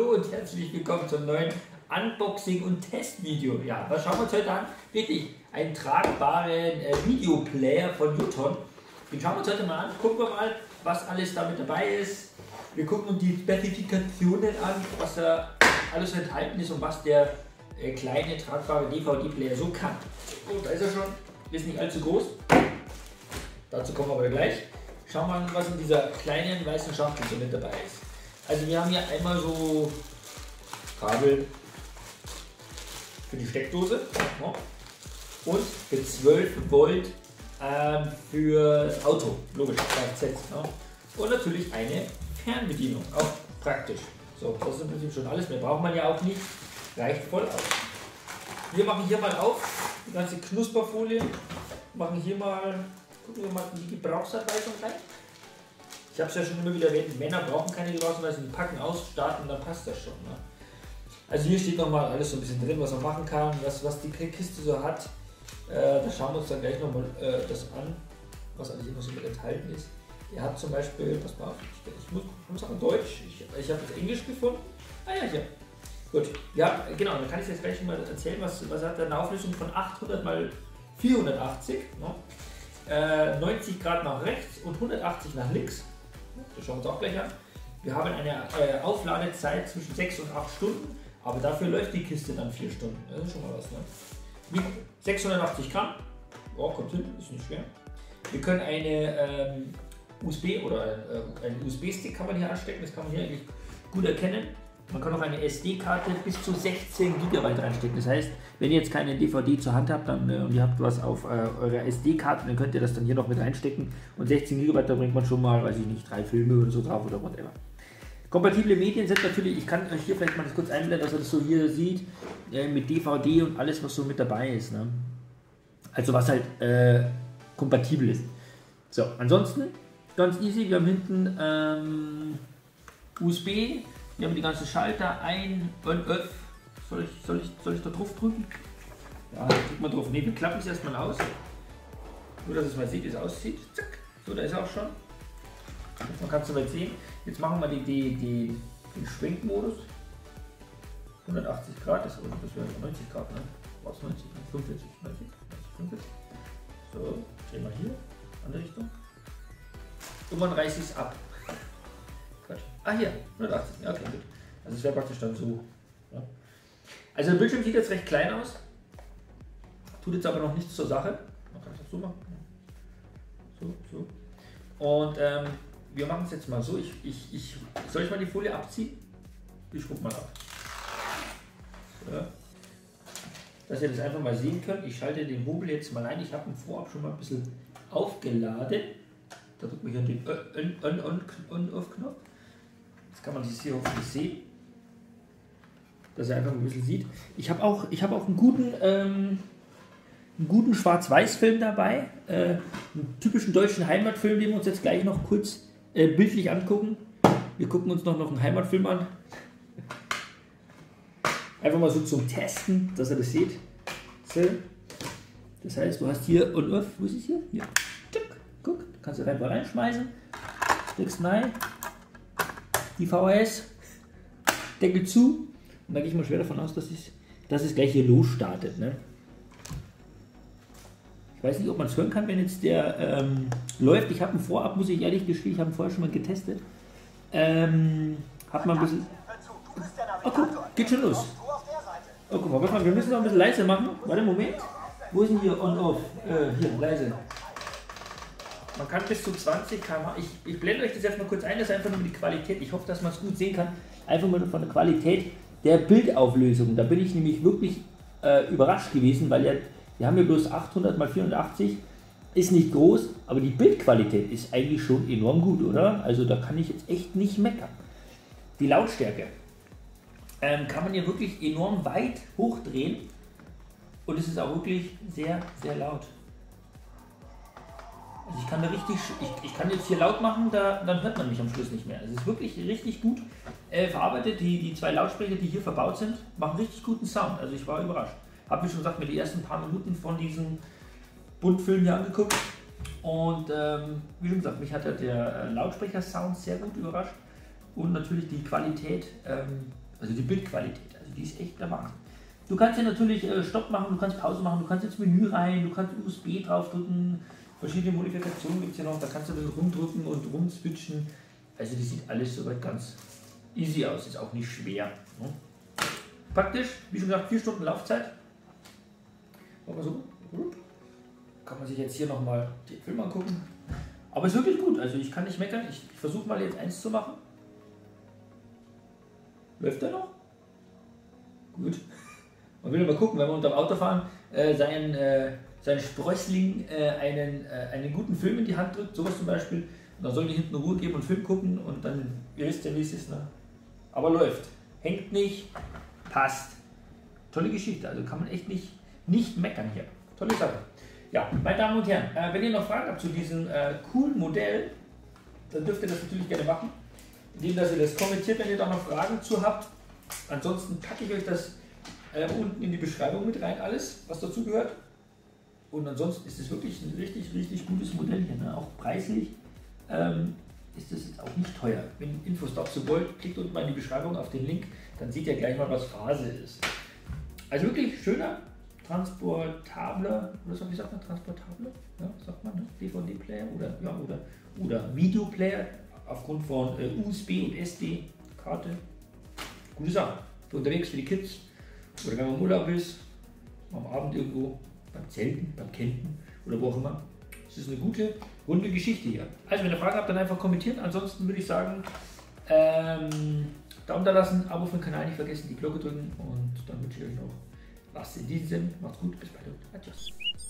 Hallo und herzlich willkommen zum neuen Unboxing- und Testvideo. Ja, was schauen wir uns heute an? Wirklich einen tragbaren Videoplayer von Juton. Den schauen wir uns heute mal an. Gucken wir mal, was alles damit dabei ist. Wir gucken uns die Spezifikationen an, was da alles enthalten ist und was der kleine tragbare DVD-Player so kann. Und da ist er schon. Ist nicht allzu groß. Dazu kommen wir aber gleich. Schauen wir mal, was in dieser kleinen weißen Schachtel so mit dabei ist. Also wir haben hier einmal so Kabel für die Steckdose und für 12 Volt für das Auto, logisch, Kfz. Und natürlich eine Fernbedienung, auch praktisch. So, das ist im Prinzip schon alles, mehr braucht man ja auch nicht, reicht voll aus. Wir machen hier mal auf die ganze Knusperfolie, machen hier mal, gucken wir mal die Gebrauchsanweisung rein. Ich habe es ja schon immer wieder erwähnt, Männer brauchen keine Gebrauchsanweisung, die packen aus, starten, dann passt das schon. Ne? Also hier steht nochmal alles so ein bisschen drin, was man machen kann, was die Kiste so hat. Da schauen wir uns dann gleich nochmal das an, was alles hier noch so mit enthalten ist. Er hat zum Beispiel, pass mal auf, ich muss sagen Deutsch, ich habe das Englisch gefunden. Ah ja, hier. Gut, ja, genau, dann kann ich jetzt gleich mal erzählen, was hat eine Auflösung von 800 x 480, ne? 90 Grad nach rechts und 180 nach links. Das schauen wir uns auch gleich an. Wir haben eine Aufladezeit zwischen 6 und 8 Stunden, aber dafür läuft die Kiste dann 4 Stunden. Das ist schon mal was. Ne? 680 Gramm, oh, kommt hin, ist nicht schwer. Wir können eine USB oder einen USB-Stick kann man hier anstecken, das kann man hier eigentlich gut erkennen. Man kann auch eine SD-Karte bis zu 16 GB reinstecken. Das heißt, wenn ihr jetzt keine DVD zur Hand habt und ihr habt was auf eurer SD-Karte, dann könnt ihr das dann hier noch mit reinstecken. Und 16 GB, da bringt man schon mal, weiß ich nicht, 3 Filme oder so drauf oder whatever. Kompatible Medien sind natürlich, ich kann euch hier vielleicht mal das kurz einblenden, dass ihr das so hier sieht, mit DVD und alles, was so mit dabei ist. Ne? Also was halt kompatibel ist. So, ansonsten ganz easy, wir haben hinten USB. Wir haben die ganzen Schalter ein und öff. Soll ich da drauf drücken? Ja, drückt mal drauf. Ne, wir klappen es erstmal aus. Nur, dass es mal sieht, wie es aussieht. Zack. So, da ist er auch schon. Man kann es soweit sehen. Jetzt machen wir den Schwenkmodus. 180 Grad, das wäre 90 Grad, ne? Was 90? 45, 90, 45. So, drehen wir hier, andere Richtung. Und man reißt es ab. Ah hier, 180, ja, okay, gut. Also es wäre praktisch dann so. Ja. Also der Bildschirm sieht jetzt recht klein aus, tut jetzt aber noch nichts zur Sache. Man kann es auch so machen. So. Und wir machen es jetzt mal so, soll ich mal die Folie abziehen? Ich guck mal ab. So. Dass ihr das einfach mal sehen könnt, ich schalte den Hobel jetzt mal ein, ich habe ihn vorab schon mal ein bisschen aufgeladen. Da drückt man hier den On-Off-Knopf. Jetzt kann man das hier hoffentlich sehen, dass er einfach ein bisschen sieht. Ich habe auch einen guten Schwarz-Weiß-Film dabei, einen typischen deutschen Heimatfilm, den wir uns jetzt gleich noch kurz bildlich angucken. Wir gucken uns noch einen Heimatfilm an. Einfach mal so zum Testen, dass ihr das seht. So. Das heißt, du hast hier On-Off, wo ist es hier? Hier. Guck, kannst du einfach reinschmeißen, steckst rein. Die VHS, Deckel zu und da gehe ich mal schwer davon aus, dass es gleich hier losstartet. Ne? Ich weiß nicht, ob man es hören kann, wenn jetzt der läuft. Ich habe ihn vorab, muss ich ehrlich gestehen, ich habe ihn vorher schon mal getestet. Hat man ein bisschen... Oh, guck, geht schon los. Oh, guck mal, wir müssen noch ein bisschen leise machen. Warte, Moment. Wo ist denn hier On-Off? Hier, leise. Man kann bis zu 20 km/h. Ich blende euch das jetzt mal kurz ein, das ist einfach nur die Qualität. Ich hoffe, dass man es gut sehen kann. Einfach mal von der Qualität der Bildauflösung. Da bin ich nämlich wirklich überrascht gewesen, weil wir haben ja bloß 800 x 480. Ist nicht groß, aber die Bildqualität ist eigentlich schon enorm gut, oder? Also da kann ich jetzt echt nicht meckern. Die Lautstärke kann man hier wirklich enorm weit hochdrehen und es ist auch wirklich sehr, sehr laut. Also ich kann da richtig, ich kann jetzt hier laut machen, dann hört man mich am Schluss nicht mehr. Es ist wirklich richtig gut verarbeitet. Die zwei Lautsprecher, die hier verbaut sind, machen richtig guten Sound. Also ich war überrascht. Habe wie schon gesagt, mir die ersten paar Minuten von diesem Buntfilm hier angeguckt. Und wie schon gesagt, mich hat der Lautsprecher-Sound sehr gut überrascht. Und natürlich die Qualität Also die Bildqualität, also die ist echt der Wahnsinn. Du kannst ja natürlich Stopp machen, du kannst Pause machen, du kannst ins Menü rein, du kannst USB draufdrücken, verschiedene Modifikationen gibt es ja noch, da kannst du das rumdrücken und rumswitchen. Also das sieht alles soweit ganz easy aus, ist auch nicht schwer. Ne? Praktisch, wie schon gesagt, 4 Stunden Laufzeit. Machen wir so. Kann man sich jetzt hier nochmal den Film angucken. Aber ist wirklich gut, also ich kann nicht meckern. Ich versuche mal jetzt eins zu machen. Läuft der noch? Gut. Man will mal gucken, wenn wir unter dem Autofahren sein Sprössling einen guten Film in die Hand drückt, sowas zum Beispiel. Und dann soll die hinten Ruhe geben und Film gucken und dann, ihr wisst ja wie es ist. Ne? Aber läuft. Hängt nicht, passt. Tolle Geschichte, also kann man echt nicht meckern hier. Tolle Sache. Ja, meine Damen und Herren, wenn ihr noch Fragen habt zu diesem coolen Modell, dann dürft ihr das natürlich gerne machen, indem dass ihr das kommentiert, wenn ihr da noch Fragen zu habt. Ansonsten packe ich euch das unten in die Beschreibung mit rein, alles, was dazu gehört. Und ansonsten ist es wirklich ein richtig gutes Modell hier. Ne? Auch preislich ist das jetzt auch nicht teuer. Wenn ihr Infos dazu wollt, klickt unten mal in die Beschreibung auf den Link, dann seht ihr gleich mal, was Phase ist. Also wirklich schöner, transportabler, oder wie sagt man, transportabler? Ja, sagt man, ne? DVD-Player oder Videoplayer aufgrund von USB und SD-Karte. Gute Sache. Für unterwegs für die Kids oder wenn man im Urlaub ist, am Abend irgendwo, beim Zelten, beim Campen oder wo auch immer. Es ist eine gute, runde Geschichte hier. Also wenn ihr Fragen habt, dann einfach kommentieren. Ansonsten würde ich sagen, Daumen da lassen, Abo für den Kanal nicht vergessen, die Glocke drücken und dann wünsche ich euch noch was in diesem Sinne. Macht's gut, bis bald und adios.